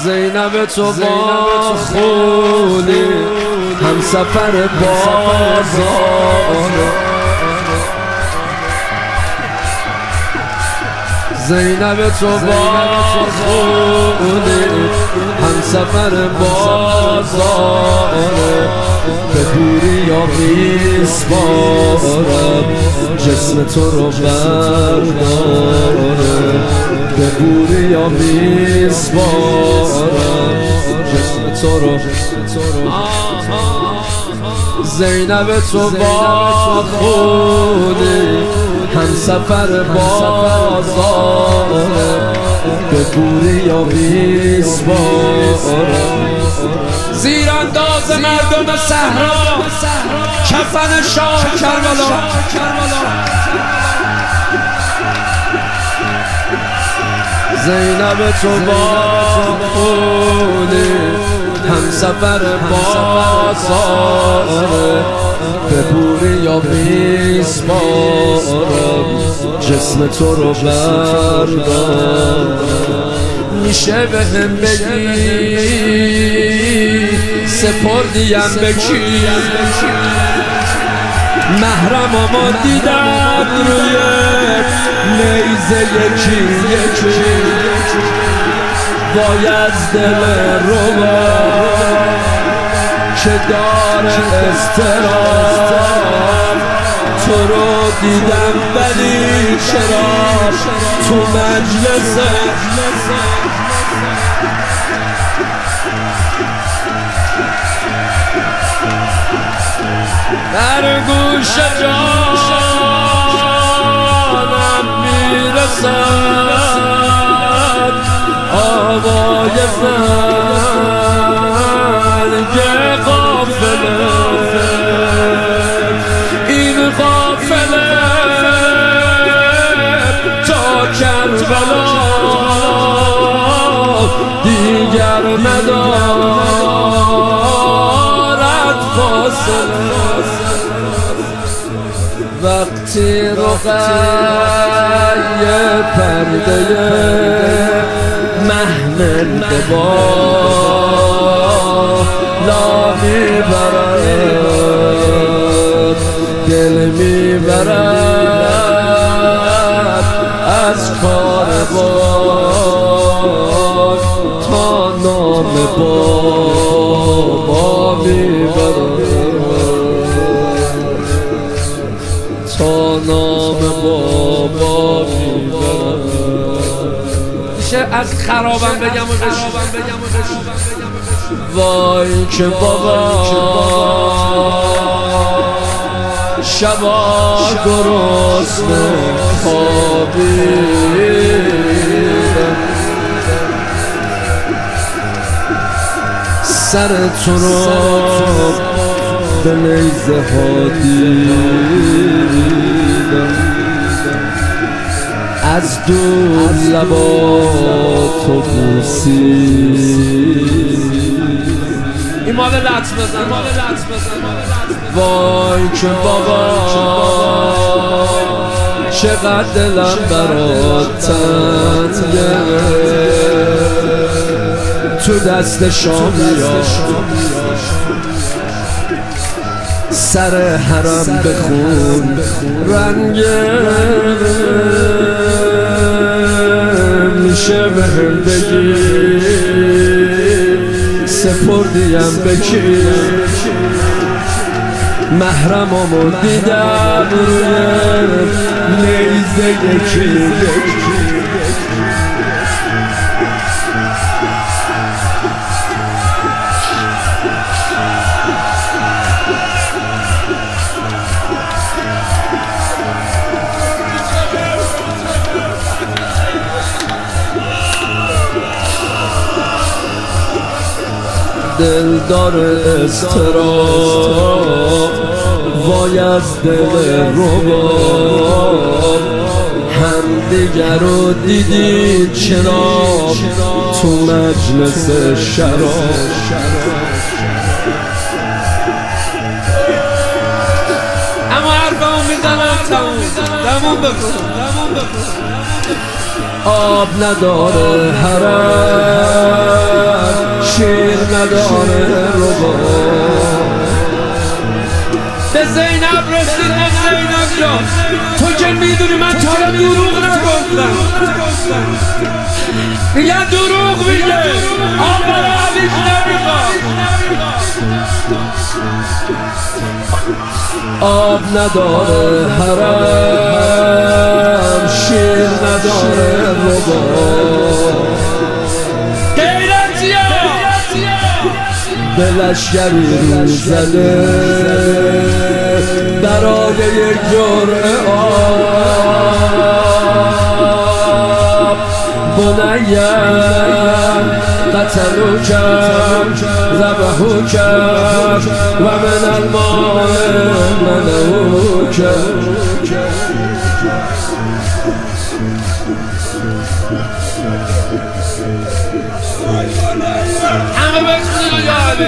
زینب تو با خونی هم سفر بازار، زینب تو با خونی هم سفر بازار، به بوری یا میسپارم جسم تو رو برداره، به بوری یا میسپارم جسم تو رو. زینب تو با خونی هم سفر بازار، به بوری یا میسپارم زیر انداز مردم صحرا کفن شاه کربلا. زینب تو با خونی هم سفر بازار، به بوری یا میسپارم جسم تو رو بردار. میشه به هم بگی سپردیم به کی؟ محرمامو دیدم روی نیزه یکی یکی، باید دل ربا که داره اضطراب. تو رو دیدم ولی چرا تو مجلس در گوش جانم میرسد آوای زنگ قافله. این قافله تا کربلا دیگر ندارد فاصله. وقتی رقیه پرده محمل به بالا میبرد، دل میبرد از کار بار تا نام بابا میبرد، تا نام بابا میبرد. میشه از خرابم بگم و وای که بابا شبا گرسنه خوابیدم، سر تو رو به نیزه ها دیدم، از دور لباتو بوسیدم. این مال لطف بزن. وای که بابا چقدر دلم برات تنگه، تو دست شامیا سر حرم بخون رنگه. میشه به هم بگی سپردیم به کی؟ محرمامو دیدم روی نیزه یکی یکی. دل داره اضطراب وای از دل رباب، هم دیگر رو دیدی چرا تو مجلس شراب. اما حرفمو میزنم تموم آب نداره حرم، شیر نداره رباب. به زینب رسید، به زینب جان، تو که میدونی من تا حالا دروغ نگفتم. میگن دروغ میگه، آب برای علیش نمیخواد. آب نداره حرم، شیر نداره رباب. غیرتیه به لشکری رو زده برای یک جرعه آب. بنیم قتلو کرد ذبحو کرد و من الماء منعو کرد. همه بسیار یا علی